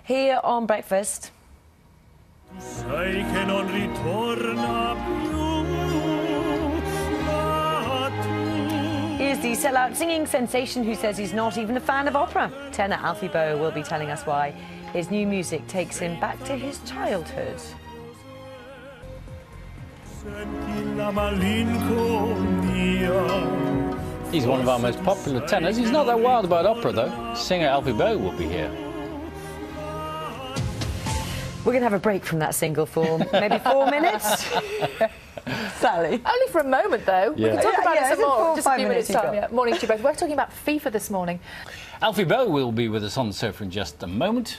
here on Breakfast. Here's the sellout singing sensation who says he's not even a fan of opera. Tenor Alfie Boe will be telling us why his new music takes him back to his childhood. He's one of our most popular tenors. He's not that wild about opera, though. Singer Alfie Boe will be here. We're going to have a break from that single for maybe 4 minutes. Sally. Only for a moment, though. Yeah. We can talk about it some more. Just a few 5 minutes' time. Yeah. Morning to you both. We're talking about FIFA this morning. Alfie Boe will be with us on the sofa in just a moment.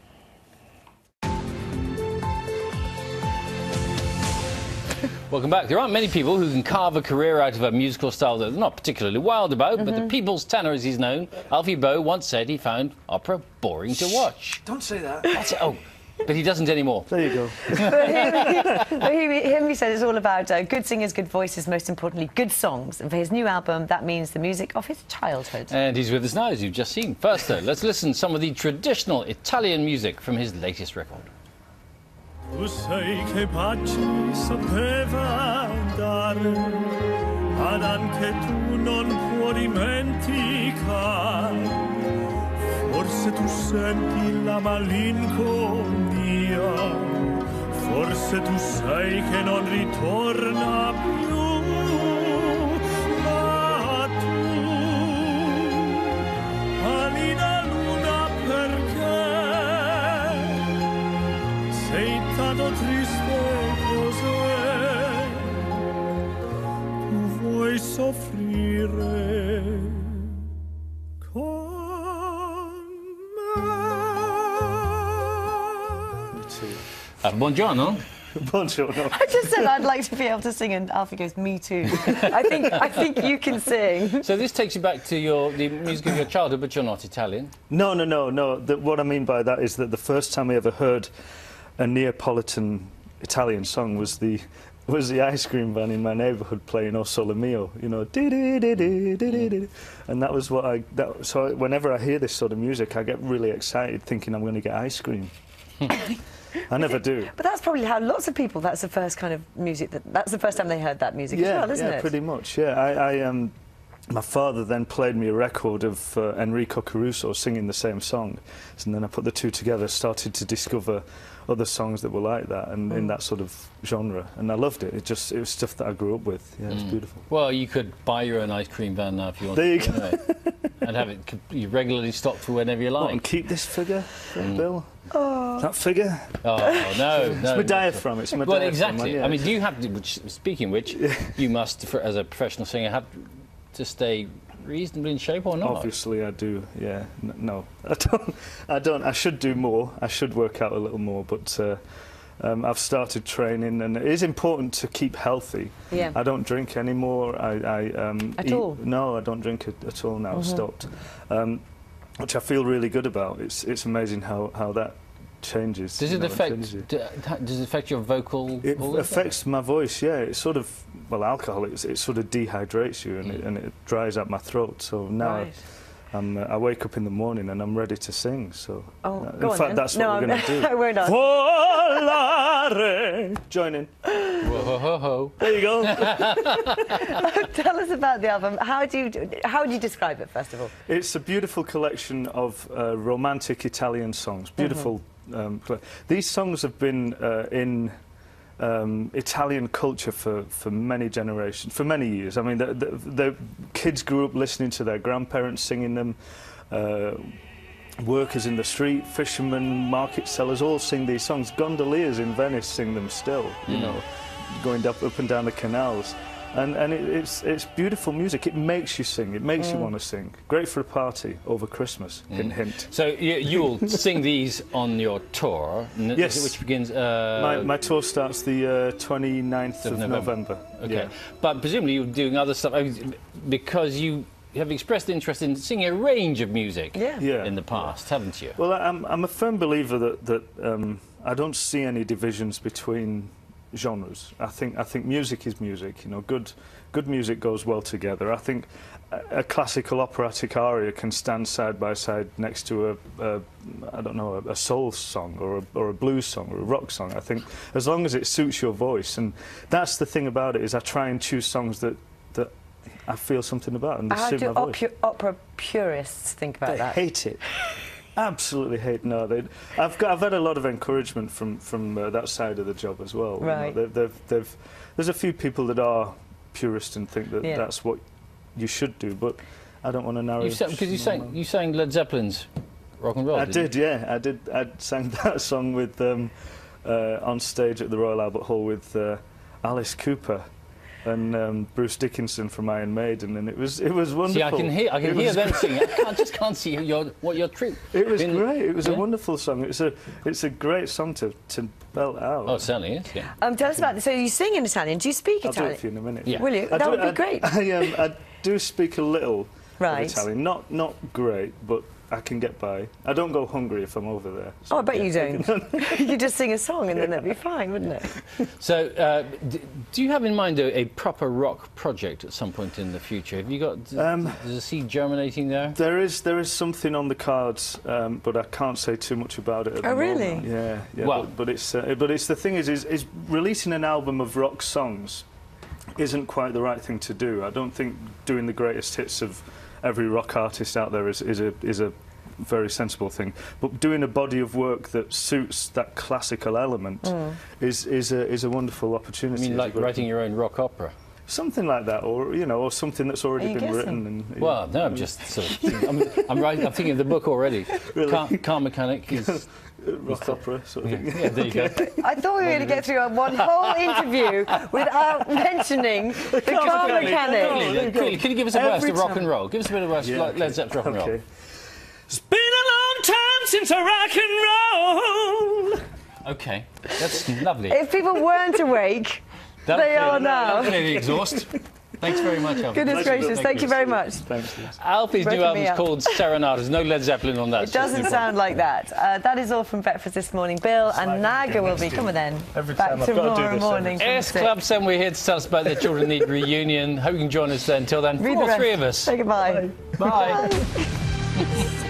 Welcome back. There aren't many people who can carve a career out of a musical style that they're not particularly wild about, but the people's tenor, as he's known, Alfie Boe, once said he found opera boring to watch. Don't say that. That's it. Oh, but he doesn't anymore. There you go. He said it's all about good singers, good voices, most importantly, good songs. And for his new album, that means the music of his childhood. And he's with us now, as you've just seen. First, though, let's listen to some of the traditional Italian music from his latest record. Tu sai che baci sapeva dare, ad anche tu non puoi dimenticare. Forse tu senti la malinconia, forse tu sai che non ritorna più. Ma tu, pallida luna, perché sei tanto triste cos'è? Tu vuoi soffrire con me? Buongiorno. Buongiorno. I just said I'd like to be able to sing, and Alfie goes, "Me too." I think you can sing. So this takes you back to the music of your childhood, but you're not Italian. No. What I mean by that is that the first time I ever heard a Neapolitan Italian song was the ice cream van in my neighbourhood playing "O Sole Mio," you know, and that was what so whenever I hear this sort of music, I get really excited, thinking I'm going to get ice cream. I never do. But that's probably how lots of people. That's the first kind of music. That's the first time they heard that music as well, isn't it? Yeah, pretty much. Yeah, my father then played me a record of Enrico Caruso singing the same song, and then I put the two together, started to discover other songs that were like that and in that sort of genre, and I loved it. It was stuff that I grew up with. Yeah, it's beautiful. Well, you could buy your own ice cream van now if you wanted. There you to, go. anyway, and have it regularly stocked for whenever you like. And keep this figure, Bill. Oh. That figure. Oh no, it's my diaphragm. It's my well, diaphragm. exactly. Yeah. I mean, do you have to? Speaking of which, you must, as a professional singer, have to stay reasonably in shape or not? Obviously I do, yeah. No, I don't. I should do more. I should work out a little more, but I've started training, and it is important to keep healthy. Yeah. I don't drink anymore. At all? No, I don't drink at all now. I've stopped, which I feel really good about. It's amazing how that changes. Does it affect? Does it affect your vocal? It affects my voice. Yeah, it's sort of, well, alcohol. It sort of dehydrates you, and it dries out my throat. So now I wake up in the morning and I'm ready to sing. So in fact, that's what we're going to do. We're not. Volare. Join in. Whoa. There you go. Tell us about the album. How would you describe it, first of all? It's a beautiful collection of romantic Italian songs. Beautiful. These songs have been in Italian culture for many generations, for many years. I mean, the kids grew up listening to their grandparents singing them. Workers in the street, fishermen, market sellers, all sing these songs. Gondoliers in Venice sing them still, you know, going up and down the canals. And it's beautiful music. It makes you sing. It makes you want to sing. Great for a party over Christmas. Hint. So you'll sing these on your tour, yes, which begins. My tour starts the 29th of November. Okay, yeah. But presumably you're doing other stuff because you have expressed interest in singing a range of music in the past, haven't you? Well, I'm a firm believer that I don't see any divisions between genres. I think music is music. You know, good music goes well together. I think a classical operatic aria can stand side by side next to I don't know, a soul song or a blues song or a rock song. I think as long as it suits your voice, and that's the thing about it, is I try and choose songs that I feel something about and How suit do my voice. opera purists think about that? They hate it. Absolutely hate. No, I've had a lot of encouragement from that side of the job as well. Right. You know, there's a few people that are purists and think that that's what you should do, but I don't want to narrow. Because you sang Led Zeppelin's Rock and Roll. I did, yeah. I sang that song with on stage at the Royal Albert Hall with Alice Cooper and Bruce Dickinson from Iron Maiden, and it was wonderful. See, I can hear them singing. I just can't see what your troupe. It was great. It was a wonderful song. It's a great song to belt out. Oh, it certainly is. Yeah. Tell us about this. So you sing in Italian. Do you speak I'll Italian? do it for you in a minute. Yeah. Will you? That would be great. I do speak a little Right. of Italian. Not great, but I can get by. I don't go hungry if I'm over there. So Oh, I bet you don't. You just sing a song and then that'd be fine, wouldn't it? So, do you have in mind a proper rock project at some point in the future? Have you got there's a seed germinating there? There is something on the cards, but I can't say too much about it at the moment. Really? Yeah. Well, but it's the thing is releasing an album of rock songs isn't quite the right thing to do. I don't think doing the greatest hits of every rock artist out there is a very sensible thing. But doing a body of work that suits that classical element is a wonderful opportunity. I mean, like writing your own rock opera? Something like that, or you know, or something that's already been written. And, well, no, I'm just sort of. I'm thinking of the book already. Really? Car Mechanic is. Rock opera sort of thing. Yeah, there you go. I thought we were going to get through one whole interview without mentioning the car mechanic. Quickly, can you give us a burst of rock and roll? Give us a bit of a burst, like Led Zeppelin rock and roll. Okay. It's been a long time since I rock and roll. Okay, that's lovely. If people weren't awake, they are now. That'll the exhaust. Thanks very much, Alfie. Goodness gracious, thank you very much. Thanks. Alfie's new album is called Serenata. There's no Led Zeppelin on that. It doesn't sound like that. That is all from Breakfast this morning. Bill and Naga will be, come on then, Every back time I've got to do tomorrow this morning. from S 6. Club 7, we're here to tell us about their Children Need Reunion. Hope you can join us then. Until then, Read all the three rest. of us. Say goodbye. Bye.